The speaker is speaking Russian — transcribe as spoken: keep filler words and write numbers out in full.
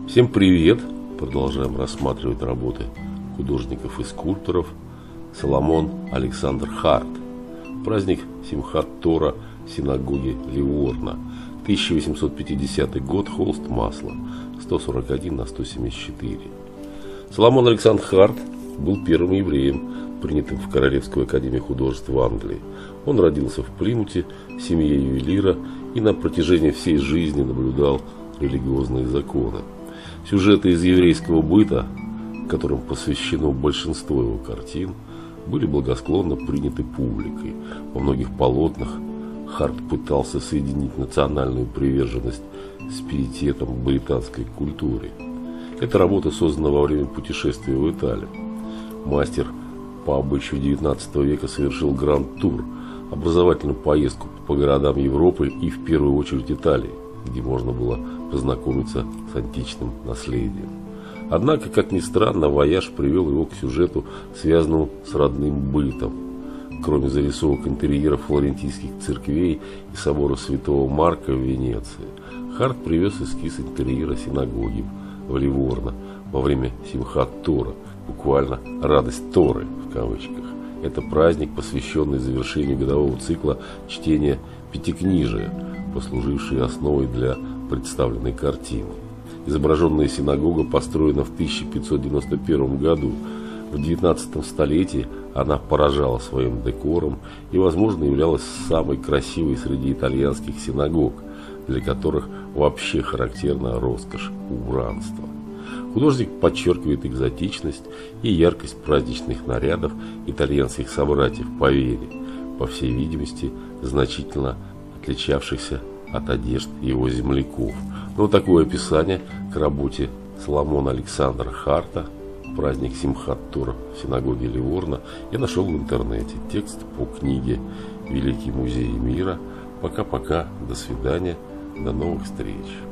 Всем привет! Продолжаем рассматривать работы художников и скульпторов. Соломон Александр Харт. Праздник Симхат-Тора синагоги Ливорно. тысяча восемьсот пятидесятый год. Холст масла. сто сорок один на сто семьдесят четыре. Соломон Александр Харт был первым евреем, принятым в Королевскую академию художеств в Англии. Он родился в Плимуте, в семье ювелира, и на протяжении всей жизни наблюдал религиозные законы. Сюжеты из еврейского быта, которым посвящено большинство его картин, были благосклонно приняты публикой. Во многих полотнах Харт пытался соединить национальную приверженность с пиететом к британской культуре. Эта работа создана во время путешествия в Италию. Мастер по обычаю девятнадцатого века совершил гранд-тур, образовательную поездку по городам Европы и в первую очередь Италии, где можно было познакомиться с античным наследием. Однако, как ни странно, вояж привел его к сюжету, связанному с родным бытом. Кроме зарисовок интерьеров флорентийских церквей и собора Святого Марка в Венеции, Харт привез эскиз интерьера синагоги в Ливорно во время Симхат-Тора, буквально «радость Торы» в кавычках. Это праздник, посвященный завершению годового цикла чтения Пятикнижия, послуживший основой для представленной картины. Изображенная синагога построена в тысяча пятьсот девяносто первом году. В девятнадцатом столетии она поражала своим декором и, возможно, являлась самой красивой среди итальянских синагог, для которых вообще характерна роскошь убранства. Художник подчеркивает экзотичность и яркость праздничных нарядов итальянских собратьев по вере, по всей видимости, значительно отличавшихся от одежд его земляков. Но такое описание к работе Соломона Александра Харта «Праздник Симхат-Тора в синагоге Ливорно» я нашел в интернете. Текст по книге «Великий музей мира». Пока-пока, до свидания, до новых встреч.